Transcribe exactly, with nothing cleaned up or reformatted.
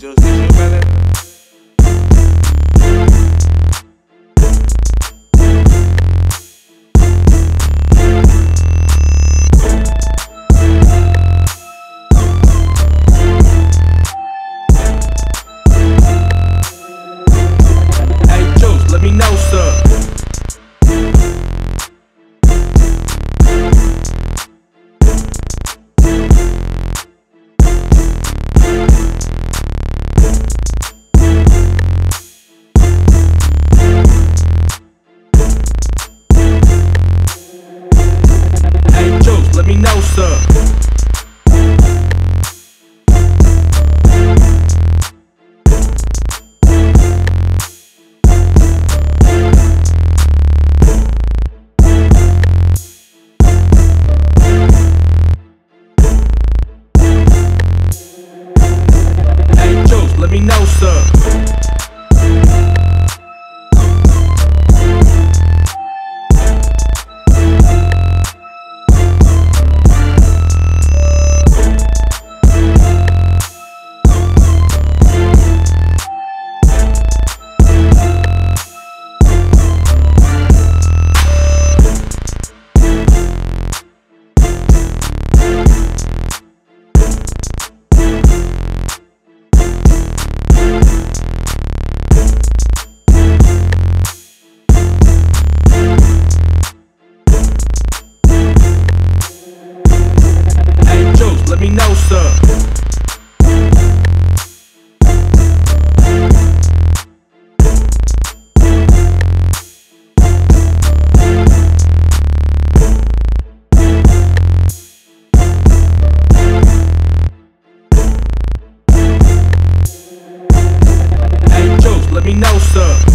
just you, brother. Hey, Juice, let me know, sir. Let me know, sir. Hey, Juice, let me know, sir. Let me know, sir. Hey, Juice, let me know, sir.